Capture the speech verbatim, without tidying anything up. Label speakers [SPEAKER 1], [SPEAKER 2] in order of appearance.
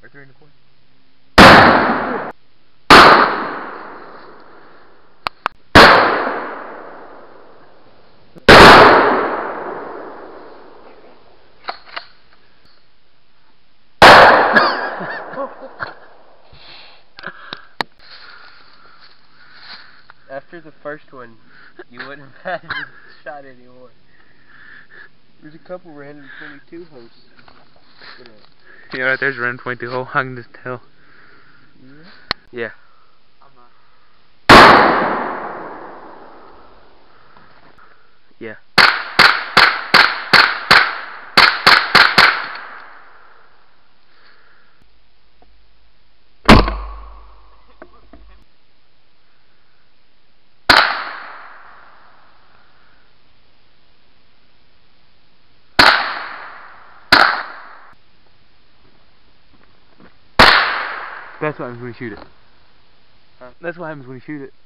[SPEAKER 1] Or three and a quarter. After the first one, you wouldn't have had the shot anymore. There's a couple random twenty-two hosts.
[SPEAKER 2] Yeah, right there's a random twenty-two hole. I can just tell.
[SPEAKER 1] Yeah.
[SPEAKER 2] Yeah.
[SPEAKER 1] I'm not.
[SPEAKER 2] Yeah. That's what happens when you shoot it.
[SPEAKER 1] Huh?
[SPEAKER 2] That's what happens when you shoot it.